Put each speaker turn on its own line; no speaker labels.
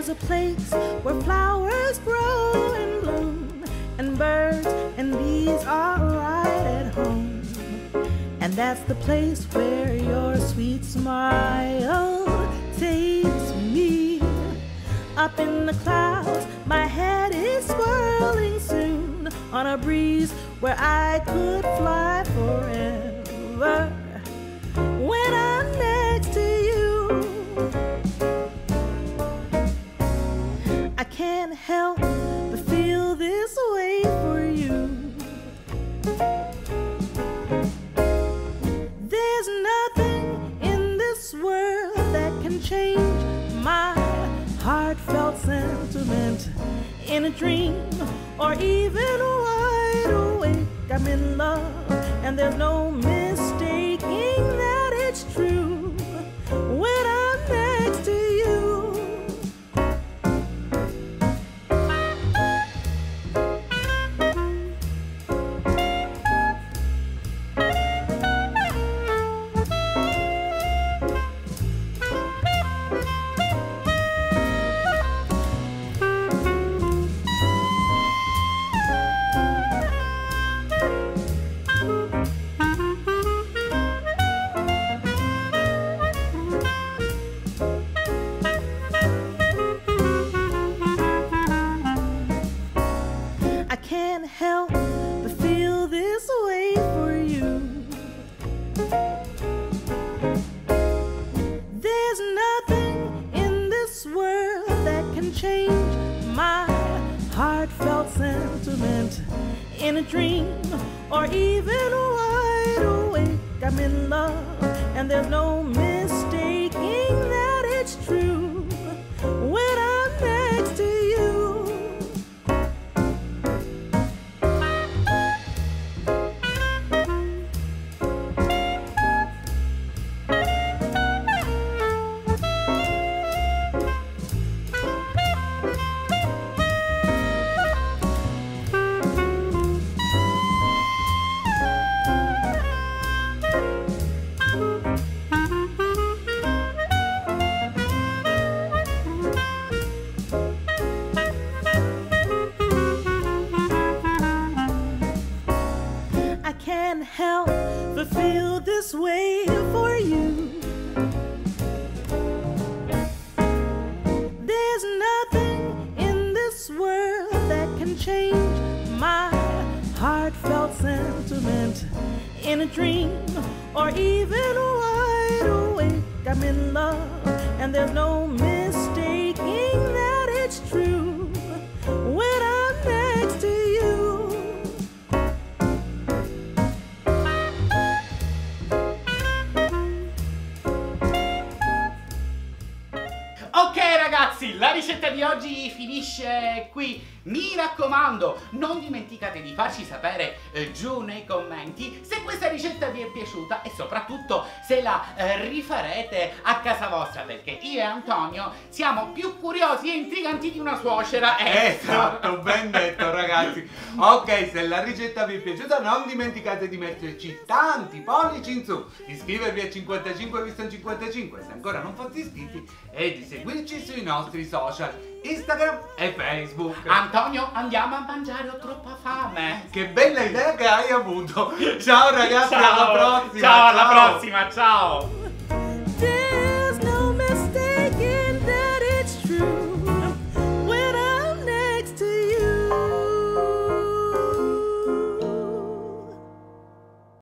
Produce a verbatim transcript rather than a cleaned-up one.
There's a place where flowers grow and bloom, and birds and bees are right at home. And that's the place where your sweet smile takes me. Up in the clouds, my head is swirling soon, on a breeze where I could fly forever. When I'm next to you, I can't help but feel this way for you. There's nothing in this world that can change my heartfelt sentiment. In a dream or even wide awake, I'm in love, and there's no mistaking that it's true when I'm next to you. I can't help but feel this way for you. There's nothing in this world that can change my heartfelt sentiment. In a dream or even wide awake, I'm in love, and there's no mistaking that it's true when I'm next to you. I can't help but feel this way for you. There's nothing in this world that can change my heartfelt sentiment. In a dream or even wide awake, I'm in love, and there's no mistaking that it's true when I'm next to you.
Ok ragazzi, la ricetta di oggi finisce qui. Mi raccomando, non dimenticate di farci sapere eh, giù nei commenti se questa ricetta vi è piaciuta e soprattutto se la eh, rifarete a casa vostra, perché io e Antonio siamo più curiosi e intriganti di una suocera.
Esatto, ben detto ragazzi. Ok, se la ricetta vi è piaciuta non dimenticate di metterci tanti pollici in su, di iscrivervi a cinquantacinque visto cinquantacinque se ancora non fate iscritti, e di seguirci sui nostri social Instagram e Facebook.
Antonio, andiamo a mangiare, ho troppa fame.
Che bella idea che hai avuto. Ciao ragazzi,
Ciao.
alla prossima.
Ciao, alla prossima, ciao.